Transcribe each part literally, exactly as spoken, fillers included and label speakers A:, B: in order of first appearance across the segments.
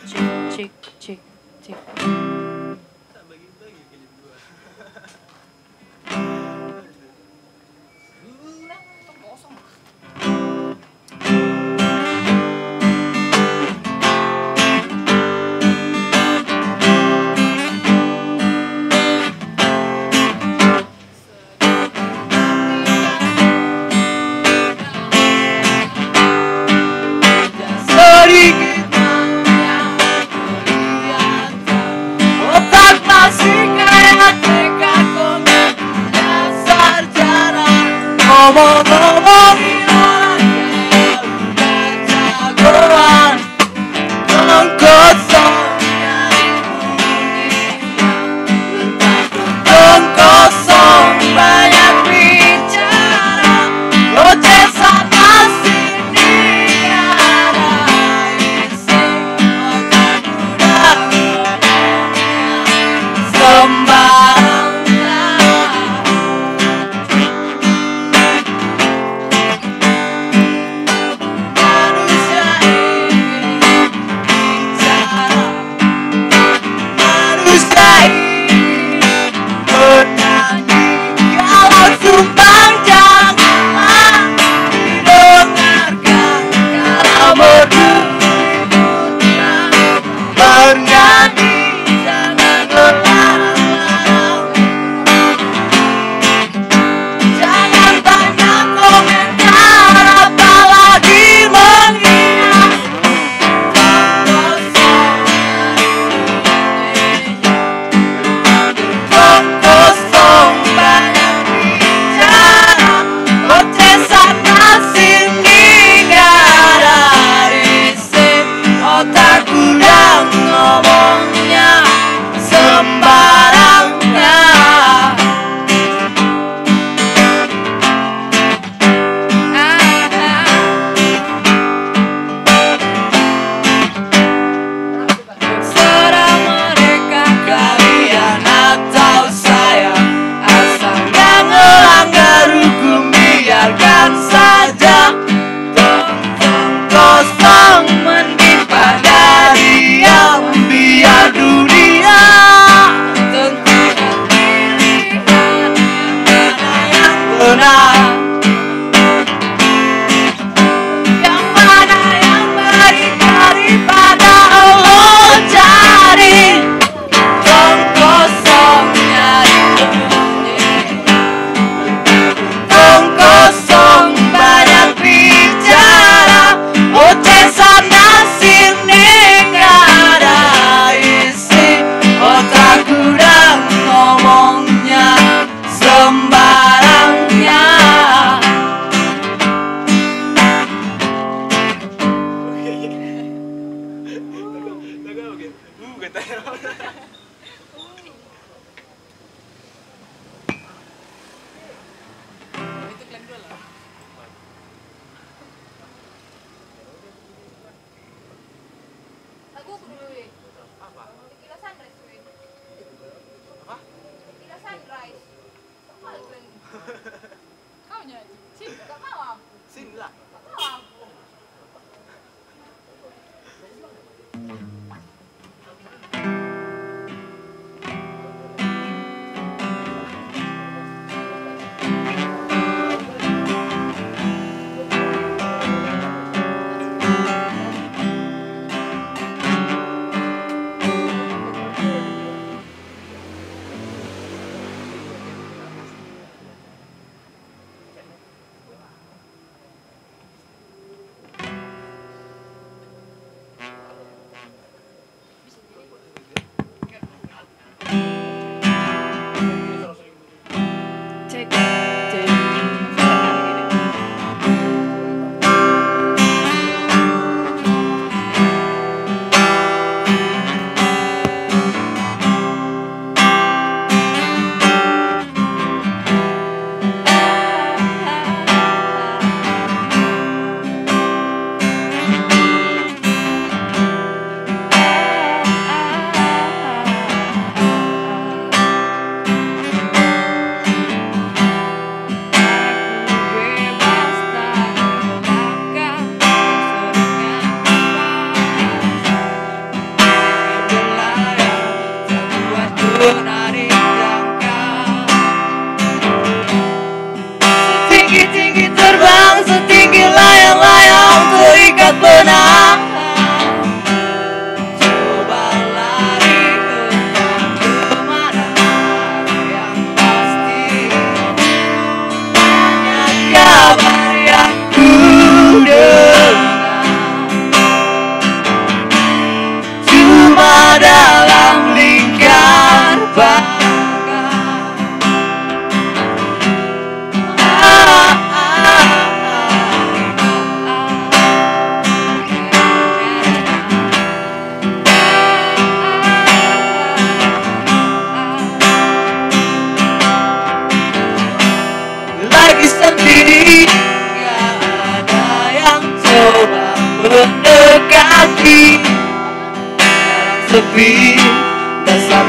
A: cek cek cek.
B: Ngomong-ngomongin orang yang berjagoan, tolong kosongnya tolong kosong banyak bicara, ngoceh sana sini ada isi otak udah sembarang.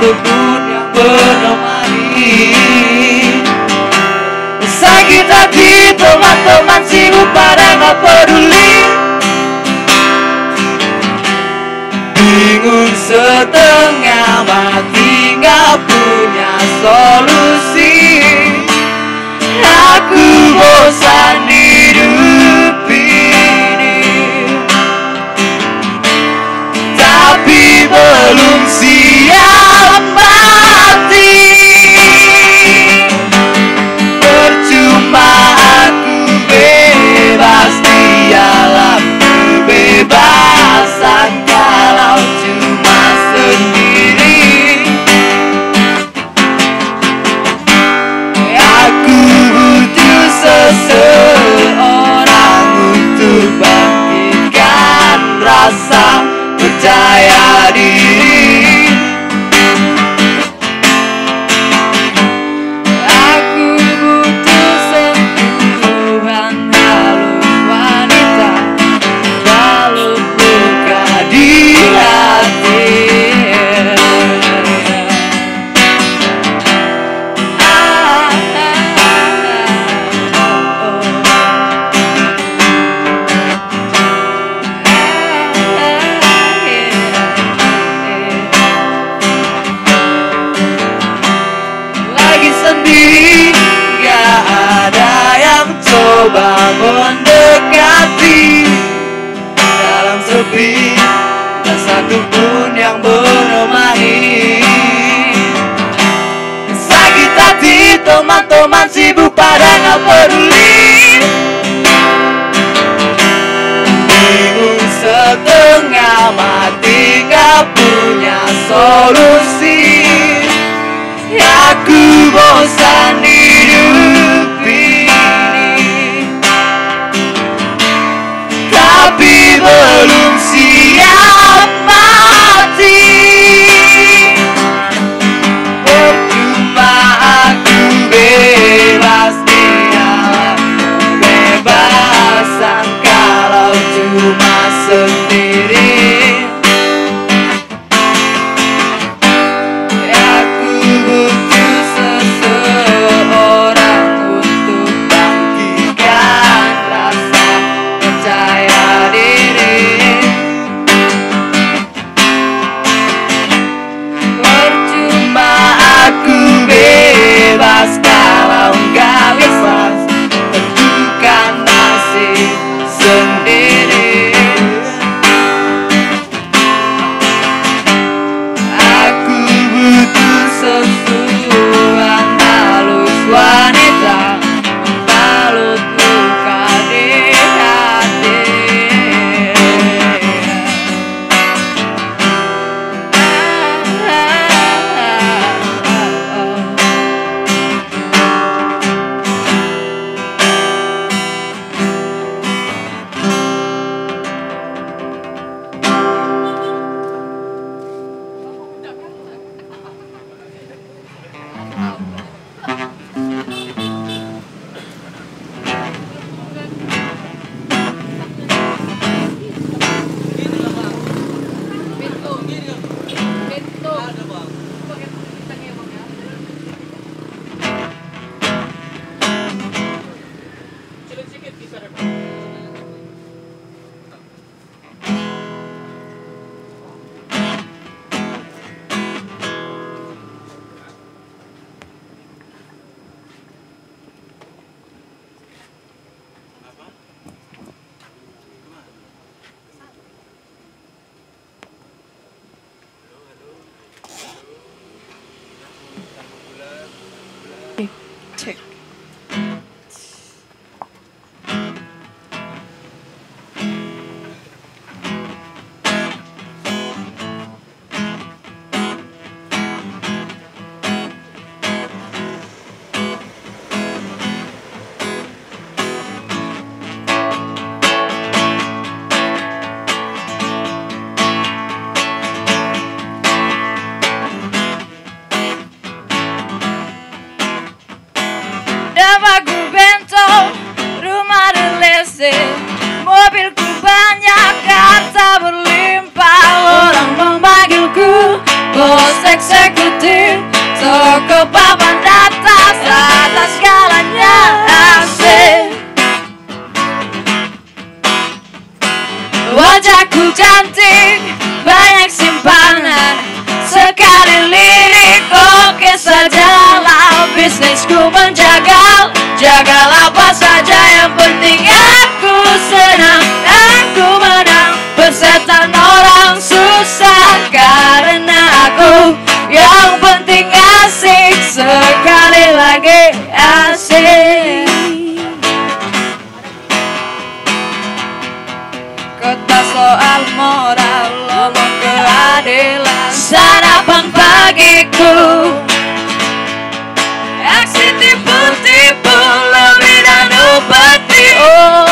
B: satupun yang menemani. Sakit hati teman-teman sibuk pada gak peduli, bingung setengah mati gak punya solusi. Aku bosan hidup ini, tapi belum siap mati. Percuma aku bebas di alam kebebasan kalau cuma sendiri. Aku butuh seseorang untuk bangkitkan rasa percaya diri. Aku butuh sentuhan halus wanita, balut luka di hati. Lagi sendiri, gak ada yang coba mendekati. Dalam sepi, tak satupun yang menemani. Sakit hati teman-teman sibuk pada gak peduli, bingung setengah mati gak punya solusi. Aku bosan hidup ini, tapi belum siap mati. Percuma aku bebas di alam kebebasan kalau cuma sendiri. Aku butuh seseorang untuk bangkitkan rasa percaya diri. Percuma aku bebas kalau nggak bisa tentukan nasib sendiri. Aku butuh sentuhan halus wanita, balut luka di hati.
A: Cek. Wajahku cantik, banyak simpanan, sekali lirik oke sajalah. Bisnisku menjagal, jagal apa saja, yang penting aku senang, aku menang. Persetan orang susah karena aku, yang penting asik, sekali lagi asik. Kota soal moral, ngomong keadilan, sarapan pagiku, aksi tipu-tipu, lebih dan upeti. Oh,